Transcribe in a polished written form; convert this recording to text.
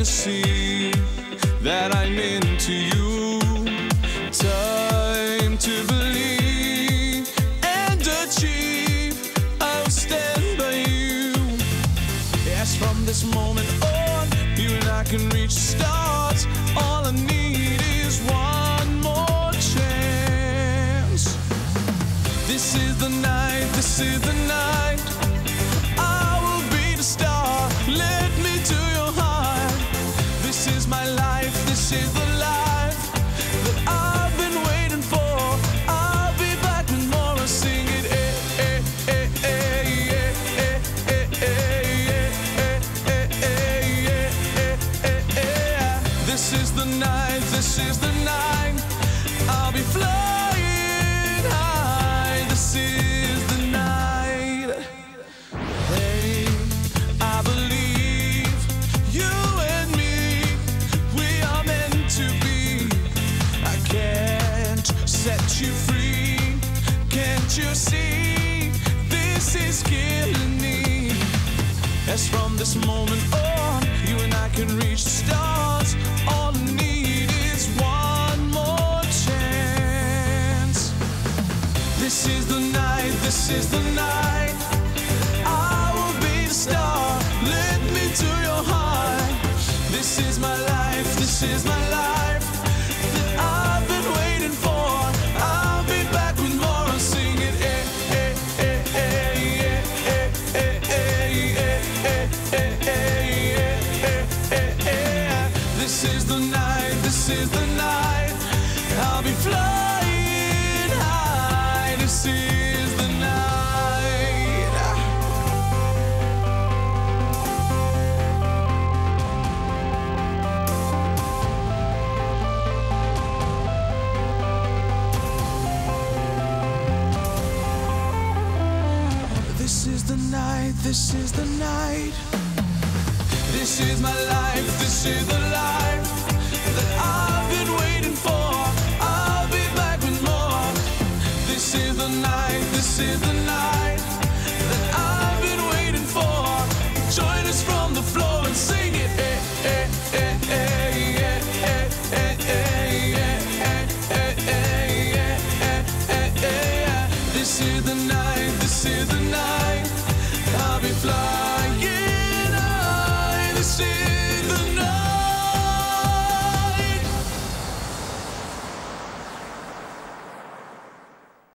see that I'm into you. Time to believe and achieve. I'll stand by you. Yes, from this moment on, you and I can reach the stars. All I need is one more chance. This is the night, this is the night. I will be the star. Let me to your heart. This is my life, this is the life that I've been waiting for. I'll be back with more. I'll sing it. This is the night, this is the night. I'll be flying high. This is the night. Hey, I believe you and me, we are meant to be. I can't set you free. Can't you see? This is killing me. As from this moment on, you and I can reach the stars. All I need is one more chance. This is the night, this is the night. I will be the star. Let me to your heart. This is my life, this is my life that I've been waiting for. I'll be back with more. I'll sing it. This is the night, this is the night. I'll be flying high. This is the night. This is the night, this is the night. This is my life, this is the life